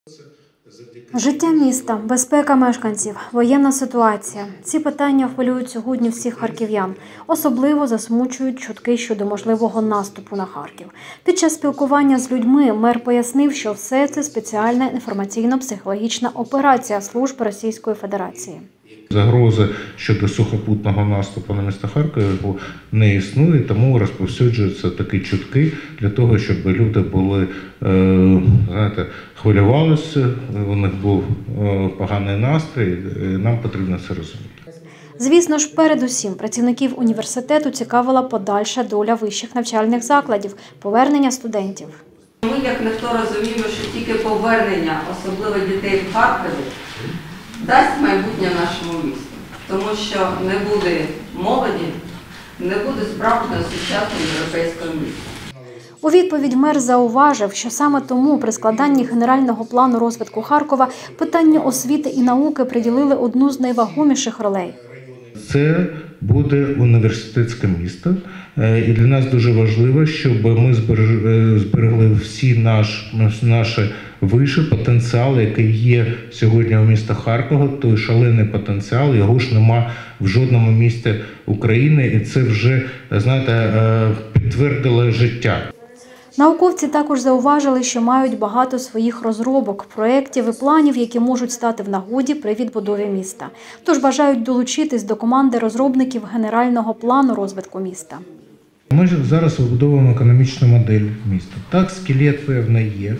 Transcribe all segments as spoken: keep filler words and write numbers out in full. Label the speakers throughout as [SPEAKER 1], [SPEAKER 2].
[SPEAKER 1] Життя міста, безпека мешканців, воєнна ситуація – ці питання хвилюють сьогодні всіх харків'ян. Особливо засмучують чутки щодо можливого наступу на Харків. Під час спілкування з людьми мер пояснив, що все це спеціальна інформаційно-психологічна операція служб Російської Федерації.
[SPEAKER 2] Загрози щодо сухопутного наступу на місто Харків не існує, тому розповсюджуються такі чутки для того, щоб люди були, знаєте, хвилювалися, у них був поганий настрій, нам потрібно це розуміти.
[SPEAKER 1] Звісно ж, передусім працівників університету цікавила подальша доля вищих навчальних закладів, повернення студентів.
[SPEAKER 3] Ми, як ніхто, розуміємо, що тільки повернення, особливо дітей в Харкові, дасть майбутнє нашому місту, тому що не буде молоді, не буде справжнього сучасного європейського міста.
[SPEAKER 1] У відповідь мер зауважив, що саме тому при складанні генерального плану розвитку Харкова питанню освіти і науки приділили одну з найвагоміших ролей.
[SPEAKER 2] Це буде університетське місто, і для нас дуже важливо, щоб ми зберегли всі наш, наші виші, потенціал, який є сьогодні у місті Харкова, той шалений потенціал, його ж нема в жодному місті України, і це вже, знаєте, підтвердило життя.
[SPEAKER 1] Науковці також зауважили, що мають багато своїх розробок, проєктів і планів, які можуть стати в нагоді при відбудові міста. Тож бажають долучитись до команди розробників генерального плану розвитку міста.
[SPEAKER 2] Ми зараз вибудовуємо економічну модель міста. Так, скелет, певно, є.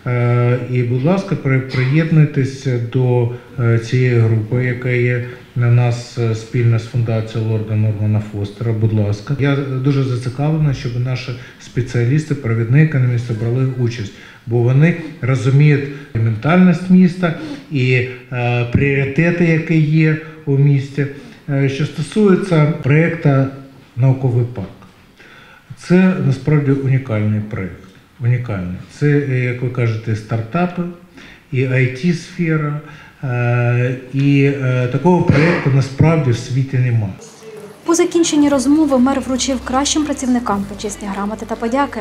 [SPEAKER 2] І, будь ласка, приєднуйтесь до цієї групи, яка є на нас спільно з фундацією Лорда Нормана Фостера. Будь ласка. Я дуже зацікавлений, щоб наші спеціалісти, провідні економісти брали участь, бо вони розуміють ментальність міста і е, пріоритети, які є у місті. Що стосується проєкту «Науковий парк», це насправді унікальний проєкт. Унікальний. Це, як ви кажете, стартапи, і ай ті-сфера, і такого проєкту насправді в світі немає.
[SPEAKER 1] По закінченні розмови мер вручив кращим працівникам почесні грамоти та подяки.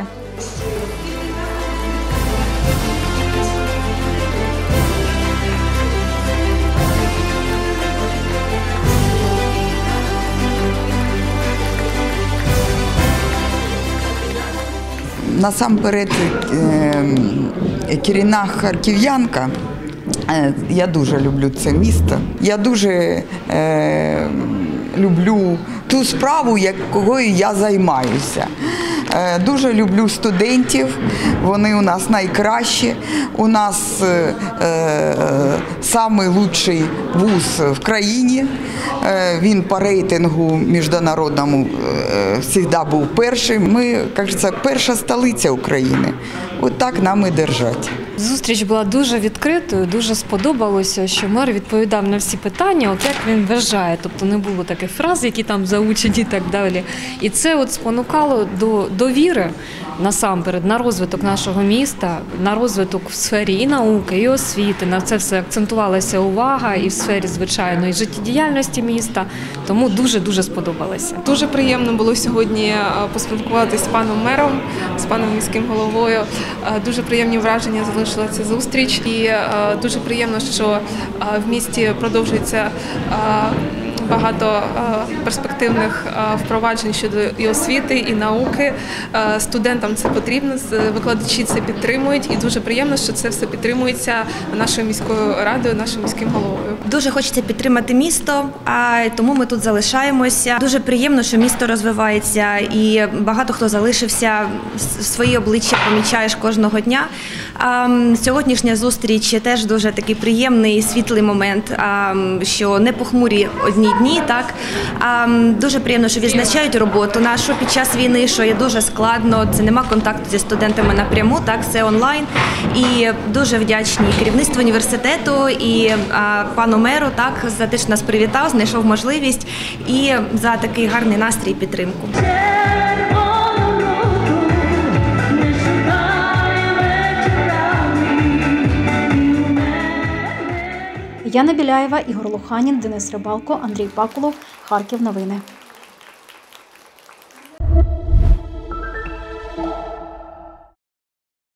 [SPEAKER 4] Насамперед, корінна харків'янка, я дуже люблю це місто, я дуже е, люблю ту справу, якою я займаюся. Е, дуже люблю студентів, вони у нас найкращі, у нас е, е, найкращий вуз в країні, е, він по рейтингу міжнародному е, завжди був перший. Ми, як кажеться, перша столиця України, от так нам і держать.
[SPEAKER 5] Зустріч була дуже відкритою, дуже сподобалося, що мер відповідав на всі питання, от як він вважає. Тобто не було таких фраз, які там заучені і так далі. І це от спонукало до довіри насамперед на розвиток нашого міста, на розвиток в сфері і науки, і освіти. На це все акцентувалася увага і в сфері, звичайно, і життєдіяльності міста. Тому дуже-дуже сподобалося.
[SPEAKER 6] Дуже приємно було сьогодні поспілкуватися з паном мером, з паном міським головою. Дуже приємні враження залишила ця зустріч. І дуже приємно, що в місті продовжується багато перспективних впроваджень щодо і освіти, і науки. Студентам це потрібно, викладачі це підтримують. І дуже приємно, що це все підтримується нашою міською радою, нашим міським головою.
[SPEAKER 7] Дуже хочеться підтримати місто, а тому ми тут залишаємося. Дуже приємно, що місто розвивається і багато хто залишився, свої обличчя помічаєш кожного дня. Сьогоднішня зустріч теж дуже такий приємний, світлий момент, що не похмурі одні дні, так. Дуже приємно, що відзначають роботу нашу під час війни, що є дуже складно, це нема контакту зі студентами напряму, так, все онлайн. І дуже вдячні керівництву університету і пану меру, так, за те, що нас привітав, знайшов можливість і за такий гарний настрій і підтримку.
[SPEAKER 1] Яна Біляєва, Ігор Луханін, Денис Рибалко, Андрій Пакулов. Харків новини.